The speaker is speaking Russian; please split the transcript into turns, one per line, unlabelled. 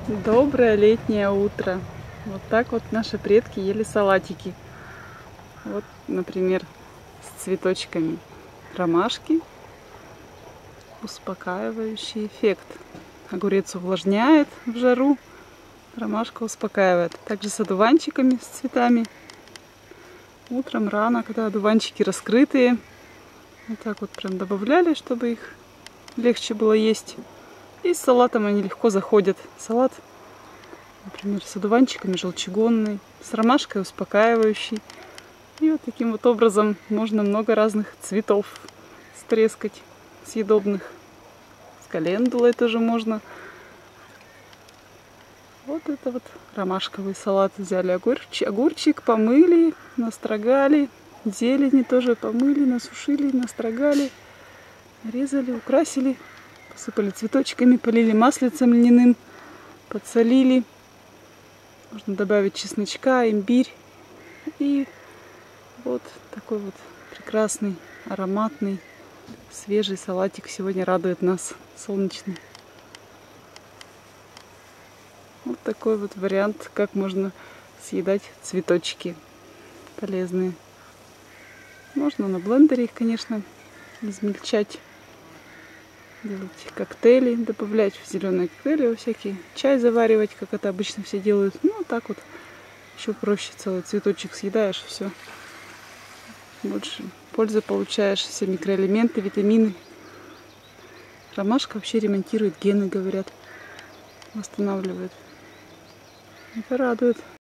Доброе летнее утро. Вот так вот наши предки ели салатики. Вот, например, с цветочками ромашки. Успокаивающий эффект. Огурец увлажняет в жару, ромашка успокаивает. Также с одуванчиками, с цветами. Утром рано, когда одуванчики раскрытые, вот так вот прям добавляли, чтобы их легче было есть. И с салатом они легко заходят. Салат, например, с одуванчиками желчегонный, с ромашкой успокаивающий. И вот таким вот образом можно много разных цветов стрескать съедобных. С календулой тоже можно. Вот это вот ромашковый салат. Взяли огурчик, помыли, настрогали. Зелени тоже помыли, насушили, настрогали. Нарезали, украсили. Посыпали цветочками, полили маслицем льняным, подсолили. Можно добавить чесночка, имбирь. И вот такой вот прекрасный, ароматный, свежий салатик сегодня радует нас, солнечный. Вот такой вот вариант, как можно съедать цветочки полезные. Можно на блендере их, конечно, измельчать. Делать коктейли, добавлять в зеленые коктейли, во всякие чай заваривать, как это обычно все делают. Ну, так вот еще проще, целый цветочек съедаешь, все. Больше пользы получаешь, все микроэлементы, витамины. Ромашка вообще ремонтирует гены, говорят, восстанавливает. Это радует.